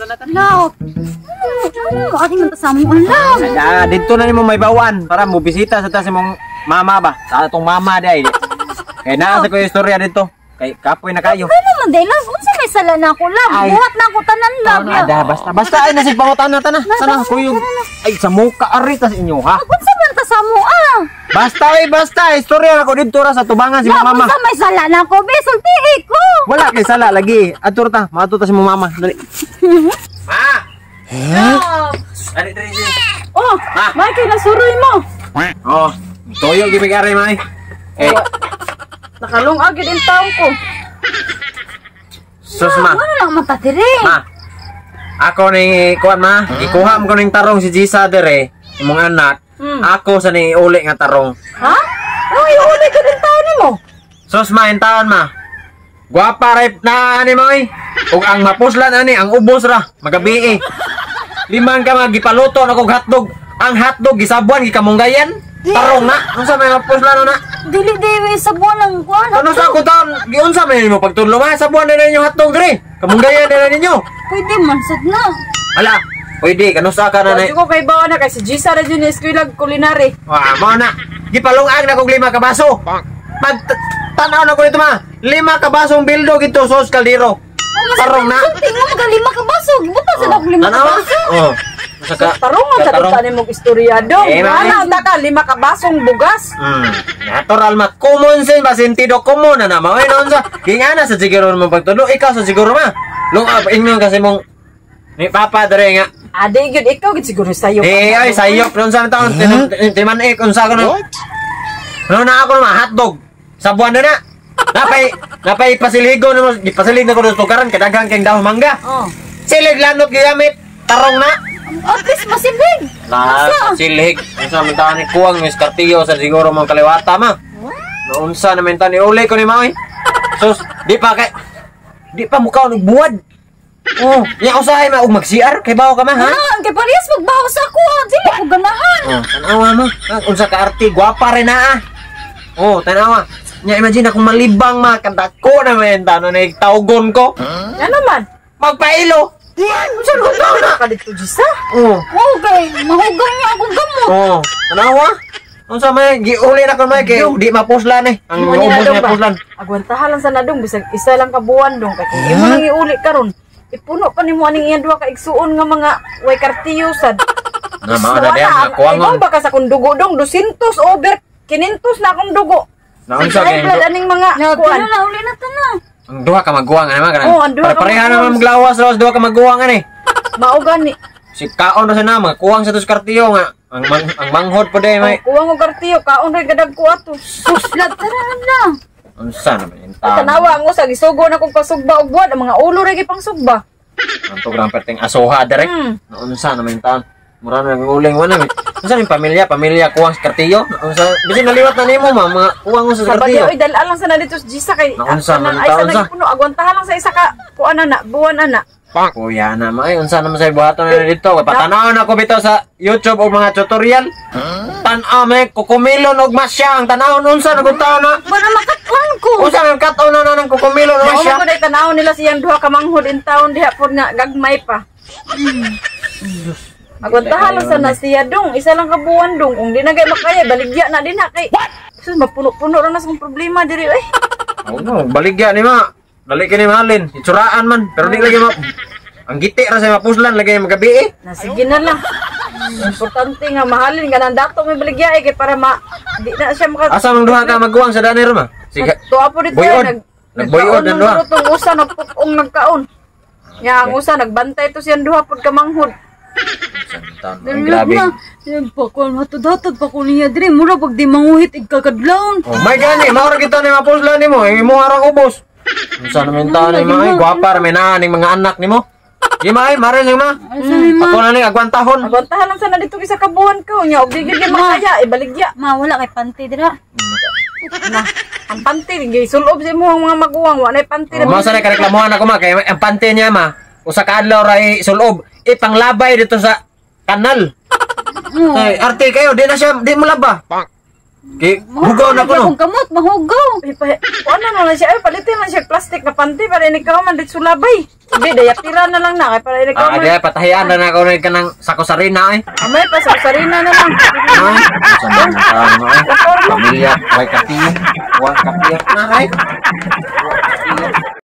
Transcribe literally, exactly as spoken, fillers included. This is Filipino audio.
na ta. Law. Ating man ta sa mo lang. Ah, dito na nimo may bawan para mo bisita sa tas imong mama ba. Sa atong mama di ay. Kay naa sa ko istorya dito. Kay kapoy na kayo. Ano man day lang unsa may sala na ako lang. Ay. Buhat na ako tanan lang. Ada basta basta ay nasig pangutan na tana. Sana kuyog. Ay sa muka ari tas inyo ha. Unsa man ta sa mo ah? Basta ay basta istorya ako dito ra sa tubangan si mama. Unsa may sala na ako be sulti ko. Wala kay sala lagi. Atur ta, maato ta si mong mama. Dali. Ma. Love. Dali dali. Oh, Ma. may kay nasuroy mo. Oh, toyo gibigari mai. Eh, Nakalung agad yung taong ko. sus ma. Ano lang matatiri? Ma. Ako ni kuan ma, gikuha mo ko ning tarong si Jisa dere, imong anak. Hmm. Ako sa ni uli nga tarong. Ha? Ay, uli ka din taon mo. Sus ma in taon ma. Guwapa rep na ani mo eh. Ug ang mapuslan ani ang ubos ra, magabi eh. Liman ka magipaluto na kog hotdog. Ang hotdog gisabuan gikamunggayan. Tarong na, unsa may mapuslan na? Dili dili sa buwan ng kuwan. Ano sa ko taon? Giunsa man nimo pagtudlo ma sabuan na ninyo hotdog diri. Kamunggayan na ninyo. Pwede man sad na. Ala, pwede kanusa ka na Hindi na. ko kay bawa na kay si Gisa na dyan na eskwela culinary. Wah, mo na. Gipalungag na kog lima ka baso. Pag tanaw na ko dito ma. Lima ka basong bildo gito sos kaldero. Tarong na. Tingnan mo galima ka baso. Gibuta sa dog lima ka Tanaw. baso. Oh. Saka Tarungan sa tarong. tutan mong istoryado. Eh, ma- Ano ta ka lima ka basong bugas. Hmm. Natural ma. Common sense ba sentido common na na maway noon sa. Gingana sa siguro mo pagtulo. Ikaw sa siguro ma. Lung up inyo kasi mong ni papa dere nga. Ade gyud ikaw gid siguro sayo. Eh ay sayop noon sa taon. Timan eh kung sa ko na. Ano na ako na hotdog. Sa buwan na na. Napay napay pasiligo na mo. Ipasilig na ko ng tukaran kadaghang keng dahon mangga. Oh. Silig lanot gigamit. Tarong na. At least masibig. Nah, silig. Unsa man ta ni kuwang mis kartiyo sa siguro mga kaliwata ma. Naunsa na men ta ni uli ko ni Maoy. Sus, di pa kay di pa mukha og buwad. Oh, nya usahay ma og mag-C R kay bawo ka ma ha? Ah, ang kay parehas magbaho sa ako. Dili ko ganahan. Oh, tanawa mo. Ah, unsa ka arti, gwapa rin na ah. Oh, tanawa. Nya imagine akong malibang ma kanta ko na men ta no nagtawgon ko. Ano man? Magpailo. Unsa ko na ka dito Gisa? Oh. Okay, mahugaw niya akong gamot. Oh, tanawa. Unsa may giuli na ko may kay di mapuslan eh. Ang Imo ni ubos nadong na puslan. ba? Agwantahan lang sa nadong bisag isa lang ka buwan dong kay imo nang iuli karon. Ipuno pa nimo aning iyang duha ka igsuon nga mga way kartiyo sad. Na mao na diyan Wala, na kuwangon. ikaw baka sa kung dugo dong dusintos over kinentos na akong dugo. Naunsa High kay blood aning mga Kuan kuan. na uli na ta na. ang duha ka magguwang ano man Oo, ang duha ka Pare-pareha magguwang. naman maglawas raw duha ka magguwang ani. Mao gani. Si kaon ra sa nama kuwang sa tus kartiyo nga. Ang mang, ang manghod po day may. Kuwang og kartiyo kaon ray gadag ko ato. Suslat tara na. Unsa na man At ta. tanawa ang usa gisugo na kog pasugba og buwan ang mga ulo ray gipang sugba. Ang program perting asoha direct. Hmm. Unsa na man ta. Mura na nguling wala mi. Unsa ni pamilya, pamilya kuwang sa kartiyo? Unsa bisin naliwat na nimo ma mga kuwang sa Sa kartiyo. bagyo ay dala lang sa na dito sa Gisa kay Naunsa man ay ta, sa unsa? nagpuno agwantahan lang sa isa ka kuan ana buwan ana. Kuya na may unsa naman sa buhaton na dito. Patanaw na ko bitaw sa YouTube og mga tutorial. Tan-aw may kukumilon og masya ang tanawon unsa naguntaw na. Para makatwan ko. Unsa man kat-aw na nang kukumilon og Mao masya. mo day tanaw nila siyang duha ka manghod in taon diha pod nga gagmay pa. Agwantahan lang sa na siya dong isa lang ka buwan dong kung di na gay makaya baligya na din ha kay. Sus mapuno-puno ra na sa kong problema diri eh. Oh no, baligya ni ma. Dali kini malin, itsuraan man, pero di lagi ma. Ang giti ra sa mapuslan lagi magabi eh. Na sige na lang. Importante nga mahalin nga nang dato may baligya eh kay para ma di na siya maka Asa man duha ka magguwang sa danir ma? Sige. Tuwa po dito Boyod. nag Nagboyod nagkaon ang duha. ng tong usa nagpupong nagkaon. Ya ang usa nagbantay to siyang duha pod ka manghod. Ang grabe. Yan pa ko hatod-hatod pa ko niya dire mura pag di manguhit igkakadlawon. Oh my gani, maura kita ni mapuslan nimo, imo harang ubos. Unsa naman ta ni ma, gwapa ra may na ning mga anak nimo. Di ma ay mare ni ma. Ako na ni agwantahon. Agwantahan lang sana dito isa ka buwan ko nya og di gyud gyud makaya ibaligya. Ma wala kay panty dira. Na ang panty gi sulob sa imo ang mga maguwang wa nay panty Mao sa reklamuhan ako ma kay ang pante niya ma. Usa ka adlaw ra sulob, ipanglabay dito sa kanal. Ay, arte kayo, di na siya, di mo laba. Kay hugaw na ko no. Kung kamot, mahugaw. Ay, pa, ano na lang siya, ay, palitin lang siya plastic na panty para ikaw man dit sulabay. Hindi, dayapira na lang na, kay para ikaw Ah, man. di patahian na na ko rin ka ng sako sarina eh. Amay pa, sa sarina na lang. Ay, sa mga tao eh. Pamilya, way kapiyak, way kapiyak na ay.